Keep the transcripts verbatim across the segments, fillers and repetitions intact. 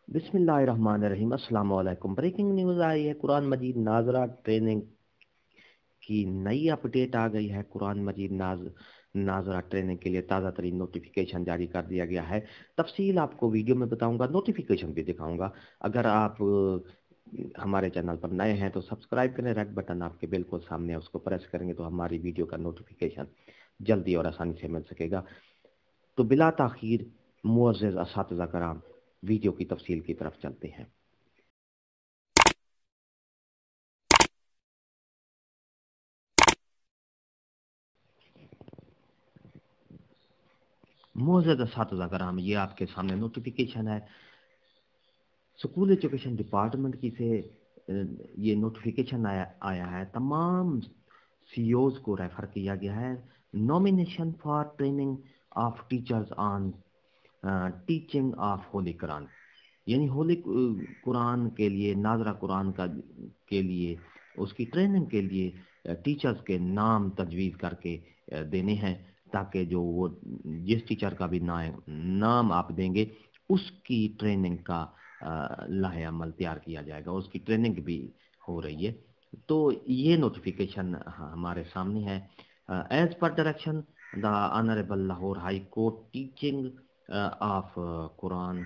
बिस्मिल्लाहिर्रहमानिर्रहीम। अस्सलाम वालेकुम। ब्रेकिंग न्यूज़ आई है, कुरान मजीद नाजरा ट्रेनिंग की नई अपडेट आ गई है। कुरान मजीद नाज नाजरा ट्रेनिंग के लिए ताज़ा तरीन नोटिफिकेशन जारी कर दिया गया है। तफसील आपको वीडियो में बताऊंगा, नोटिफिकेशन भी दिखाऊंगा। अगर आप अ, हमारे चैनल पर नए हैं तो सब्सक्राइब करें, रेड बटन आपके बिल्कुल सामने है, उसको प्रेस करेंगे तो हमारी वीडियो का नोटिफिकेशन जल्दी और आसानी से मिल सकेगा। तो बिला ताखीर मुअज़्ज़िज़ असातिज़ा कराम, वीडियो की तफसील की तरफ चलते हैं। मुअज़्ज़िज़ असातिज़ा कराम, ये आपके सामने नोटिफिकेशन है। स्कूल एजुकेशन डिपार्टमेंट की से अ, ये नोटिफिकेशन आया आया है। तमाम सीईओज को रेफर किया गया है। Nomination for training of teachers on teaching of holy Quran, यानी होली कुरान के लिए, नाजरा कुरान का के लिए, उसकी ट्रेनिंग के लिए टीचर्स के नाम तजवीज़ करके अ, देने हैं, ताकि जो वो जिस टीचर का भी ना, नाम आप देंगे उसकी ट्रेनिंग का लाहे अमल तैयार किया जाएगा। उसकी ट्रेनिंग भी हो रही है। तो ये नोटिफिकेशन हमारे सामने है। As per direction the honourable Lahore high court, teaching of Quran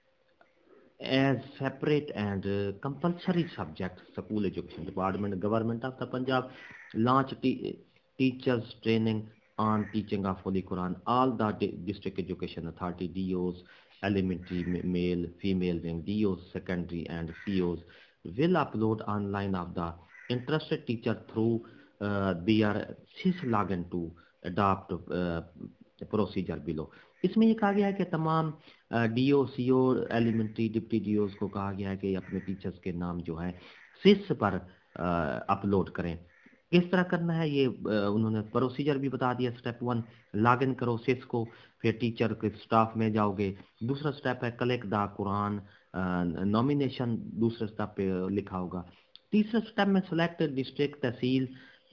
as separate and uh, compulsory subject, school education department, government of the Punjab launch te- teachers training on teaching of Holy Quran. All the di- district education authority, D Os, elementary, ma- male, female wing, D Os, secondary and C Os will upload online of the interested teacher through uh, their sys login to adopt uh, procedure below. इसमें ये कहा गया है कि तमाम DO, CO, elementary, deputy DOs को कहा गया है कि अपने टीचर्स के नाम जो है सिस पर अपलोड करें। किस तरह करना है ये अ, उन्होंने प्रोसीजर भी बता दिया। स्टेप वन, लॉग इन करो सिस को, फिर टीचर के स्टाफ में जाओगे। दूसरा स्टेप है कलेक्ट द कुरान नॉमिनेशन, दूसरे स्टेप पे लिखा होगा। तीसरे स्टेप में सेलेक्ट डिस्ट्रिक्ट, तहसील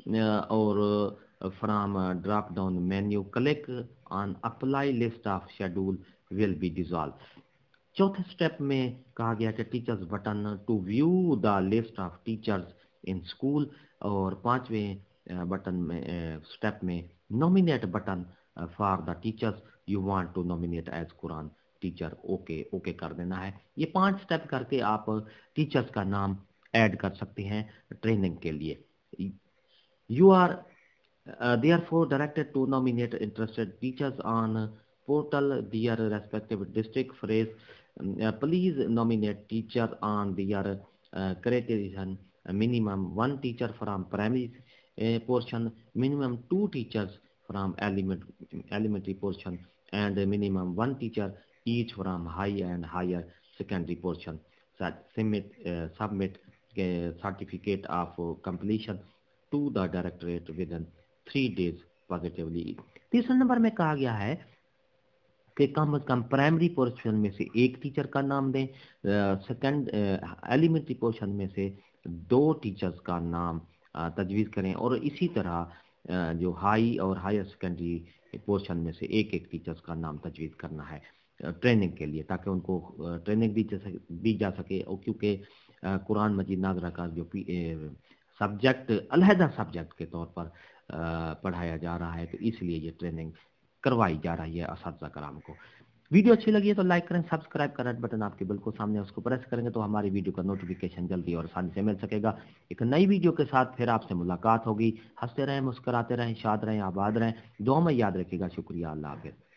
और from drop down menu click on apply list of schedule will be dissolve. चौथे स्टेप में कहा गया कि teachers button to view the list of teachers in school, और पांचवें बटन में स्टेप में nominate button for the teachers you want to nominate as Quran teacher, okay okay कर देना है। ये पांच स्टेप करके आप टीचर्स का नाम ऐड कर सकते हैं ट्रेनिंग के लिए। You are Uh, therefore directed to nominate interested teachers on portal their respective district. Phrase um, uh, please nominate teacher on their uh, criterion. Uh, minimum one teacher from primary uh, portion, minimum two teachers from element, elementary portion, and a minimum one teacher each from high and higher secondary portion. So, submit uh, submit uh, certificate of uh, completion to the directorate within three days positively. तीसरे number में कहा गया है कि कम अज कम primary portion में से एक teacher का नाम दें, सेकंड एलिमेंट्री पोर्शन में से दो टीचर्स का नाम तजवीज़ करें, और इसी तरह uh, जो हाई और हायर सेकेंडरी पोर्शन में से एक एक टीचर्स का नाम तजवीज़ करना है ट्रेनिंग के लिए, ताकि उनको ट्रेनिंग दी जा सके दी जा सके और क्योंकि कुरान मजीद नाज़रा का जो सब्जेक्ट अलहदा सब्जेक्ट के तौर पर पढ़ाया जा रहा है, तो इसलिए ये ट्रेनिंग करवाई जा रही है असातिज़ा कराम को। वीडियो अच्छी लगी है तो लाइक करें, सब्सक्राइब का रेड बटन आपके बिल्कुल सामने, उसको प्रेस करेंगे तो हमारी वीडियो का नोटिफिकेशन जल्दी और आसानी से मिल सकेगा। एक नई वीडियो के साथ फिर आपसे मुलाकात होगी। हंसते रहें, मुस्कुराते रहें, शाद रहें, आबाद रहें, दुआ में याद रखिएगा। शुक्रिया, अल्लाह हाफ़िज़।